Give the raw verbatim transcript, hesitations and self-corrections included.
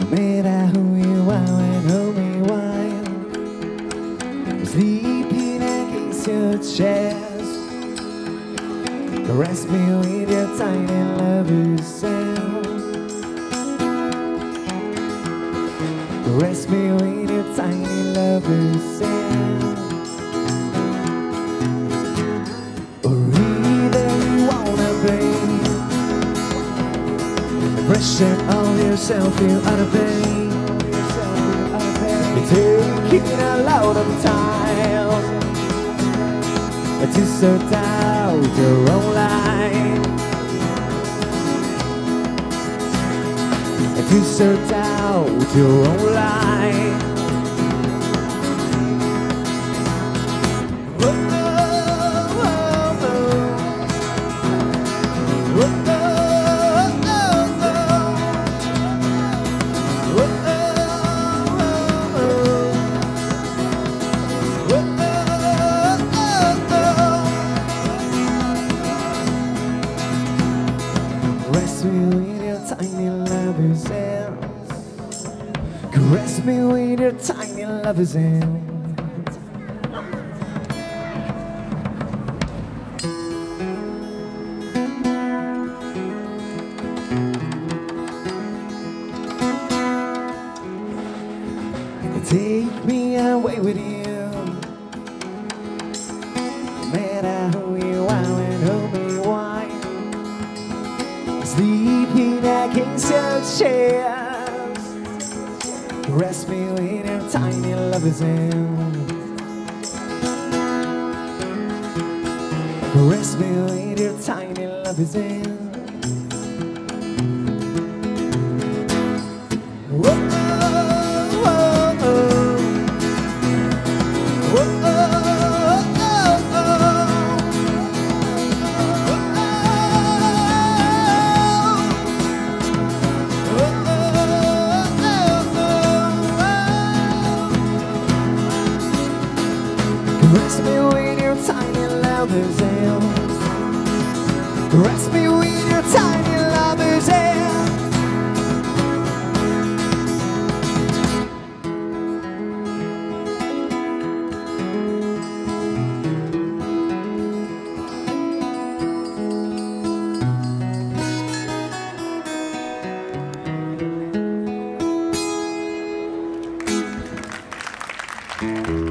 matter who you are and hold me while I'm sleeping against your chest. Caress me with your tiny lover's sound. Caress me with your tiny lover's sound. Or either you wanna blame the pressure on yourself, feel out of pain. You're taking a lot of time to sort out your own life, to sort out your own life. Caress me with your tiny lover's hands. Caress me with your tiny lover's hands. Take me away with you, no matter who you are and hold me wide. Sleeping against your chest. Caress me with your tiny lover's hand. Caress me with your tiny lover's hand. Whoa. Caress me with your tiny lover's hand. Caress me with your tiny lover's hand. Thank you.